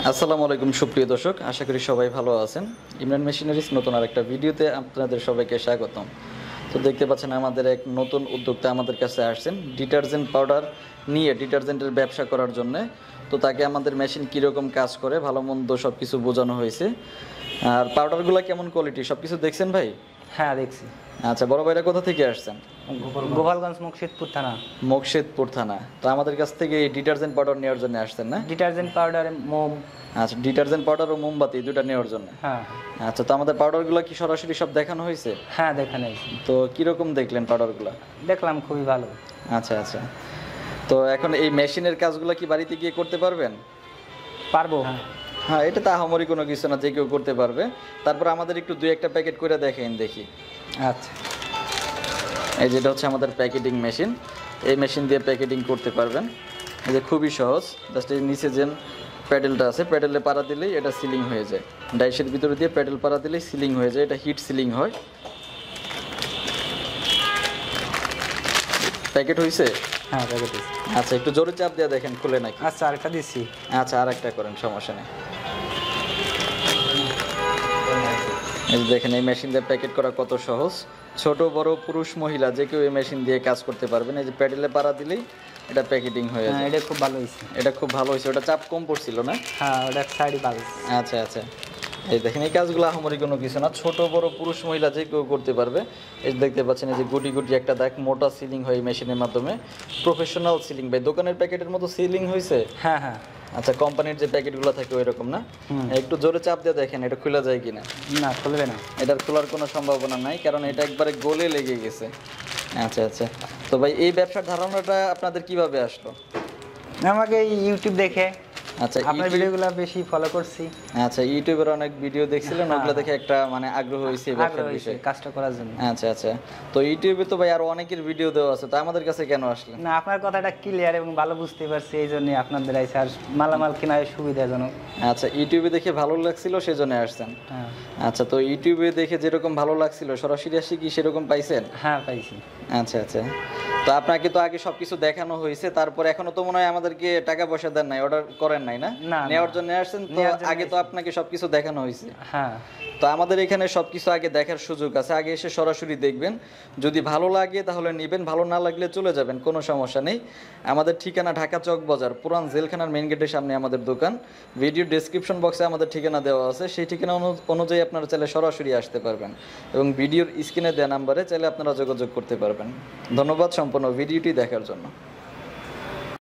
আসসালামু আলাইকুম সুপ্রিয় দর্শক, আশা করি সবাই ভালো আছেন। ইমরান মেশিনারিজ নতুন আরেকটা ভিডিওতে আপনাদের সবাইকে স্বাগতম। তো দেখতে পাচ্ছেন আমাদের এক নতুন উদ্যোক্তা আমাদের কাছে আসছেন ডিটারজেন্ট পাউডার নিয়ে, ডিটারজেন্টের ব্যবসা করার জন্য। তো তাকে আমাদের মেশিন কীরকম কাজ করে, ভালো মন্দ সব কিছু বোঝানো হয়েছে। আর পাউডারগুলো কেমন কোয়ালিটি সব কিছু দেখছেন ভাই? হ্যাঁ দেখছি। আচ্ছা, বড় ভাইরা কোথা থেকে আসছেন? গোপালগঞ্জ মুর্শিদপুর থানা। মুর্শিদপুর থানা। তো আমাদের কাছ থেকে এই ডিটারজেন্ট পাউডার নেওয়ার জন্য আসছেন না? ডিটারজেন্ট পাউডার, মোম। আচ্ছা, ডিটারজেন্ট পাউডার ও মোমবাতি দুটো নেওয়ার জন্য। হ্যাঁ। আচ্ছা, তো আমাদের পাউডারগুলো কি সরাসরি সব দেখানো হয়েছে? হ্যাঁ দেখানো হয়েছে। তো কিরকম দেখলেন পাউডারগুলো? দেখলাম খুবই ভালো। আচ্ছা আচ্ছা, তো এখন এই মেশিনের কাজগুলো কি বাড়িতে গিয়ে করতে পারবেন? পারবো। হ্যাঁ, এটা তো আহামরি কোনো কিছু না, যে কেউ করতে পারবে। তারপর আমাদের একটু দুই একটা প্যাকেট করে দেখেন দেখি। আচ্ছা, এই যেটা হচ্ছে আমাদের প্যাকেটিং মেশিন। এই মেশিন দিয়ে প্যাকেটিং করতে পারবেন। এই যে খুবই সহজ, জাস্ট এই নিচে যে প্যাডেলটা আছে, প্যাডেলে পাড়া দিলেই এটা সিলিং হয়ে যায়। ডাইসের ভিতরে দিয়ে প্যাডেল পাড়া দিলেই সিলিং হয়ে যায়, এটা হিট সিলিং হয়। প্যাকেট হয়েছে? হ্যাঁ প্যাকেট হয়েছে। আচ্ছা, একটু জোরে চাপ দিয়ে দেখেন খুলে নাকি। আচ্ছা, আরেকটা দিচ্ছি। আচ্ছা, আর একটা করেন, সমস্যা নেই। এই যে দেখেন, এই মেশিন দিয়ে প্যাকেট করা কত সহজ। ছোট বড় পুরুষ মহিলা যে কেউ এই মেশিন দিয়ে কাজ করতে পারবেন। এই যে প্যাডেলে পাড়া দিলেই এটা প্যাকেটিং হয়ে যায়। এটা খুব ভালো হয়েছে। এটা খুব ভালো হয়েছে, ওটা চাপ কম পড়ছিল না? হ্যাঁ, ওটা সাইডই ভালো। আচ্ছা আচ্ছা, এই দেখেন এই কাজগুলো আহামরি কোনো কিছু না, ছোট বড় পুরুষ মহিলা যে কেউ করতে পারবে। এই দেখতে পাচ্ছেন, এই যে গুটি গুটি একটা দাগ মোটা সিলিং হয় এই মেশিনের মাধ্যমে। প্রফেশনাল সিলিং ভাই, দোকানের প্যাকেটের মতো সিলিং হয়েছে। হ্যাঁ হ্যাঁ। আচ্ছা, কোম্পানির যে প্যাকেটগুলো থাকে ওই রকম না? একটু জোরে চাপ দিয়ে দেখেন এটা খোলা যায় কিনা। না, খুলবে না। এটার খোলার কোনো সম্ভাবনা নাই, কারণ এটা একবারে গলে লেগে গেছে। আচ্ছা আচ্ছা, তো ভাই এই ব্যবসার ধারণাটা আপনাদের কিভাবে আসলো? আমাকে ইউটিউব দেখে, আচ্ছা, আপনার ভিডিওগুলো বেশি ফলো করছি। আচ্ছা, ইউটিউবের অনেক ভিডিও দেখছিলেন, হ্যাঁ, ওগুলো দেখে একটা মানে আগ্রহ হয়েছে এই ব্যবসার বিষয়ে কাজটা করার জন্য। আচ্ছা আচ্ছা, তো ইউটিউবে তো ভাই আরো অনেকের ভিডিও দেওয়া আছে, তো আমাদের কাছে কেন আসলেন? না, আপনার কথাটা ক্লিয়ার এবং ভালো বুঝতে পারছি, এই জন্য আপনাদের আইসা আর মালামাল কেনার সুবিধাজনক। আচ্ছা, ইউটিউবে দেখে ভালো লাগছিল সেজন্য আসছেন। হ্যাঁ। আচ্ছা, তো ইউটিউবে দেখে যেরকম ভালো লাগছিল সরাসরি আসি কি সেরকম পাইছেন? হ্যাঁ পাইছি। আচ্ছা আচ্ছা, তো আপনাকে তো আগে সবকিছু দেখানো হয়েছে, তারপর এখনো তো মনে হয় আমাদেরকে টাকা পয়সা দেন নাই, অর্ডার করেন নাই না? না, নেওয়ার জন্য আসছেন তো, নেওয়ার জন্য আগে তো আপনাকে সবকিছু দেখানো হয়েছে। হ্যাঁ। তো আমাদের এখানে সবকিছু আগে দেখার সুযোগ আছে, আগে এসে সরাসরি দেখবেন। যদি ভালো লাগে তাহলে নেবেন, ভালো না লাগলে চলে যাবেন, কোনো সমস্যা নেই। আমাদের ঠিকানা ঢাকা চক বাজার, পুরান জেলখানার মেইন গেটের সামনে আমাদের দোকান। ভিডিও ডেসক্রিপশন বক্সে আমাদের ঠিকানা দেওয়া আছে, সেই ঠিকানা অনুযায়ী আপনারা চাইলে সরাসরি আসতে পারবেন, এবং ভিডিওর স্ক্রিনে দেওয়া নাম্বারে চাইলে আপনারা যোগাযোগ করতে পারবেন। ধন্যবাদ সম্পূর্ণ ভিডিওটি দেখার জন্য।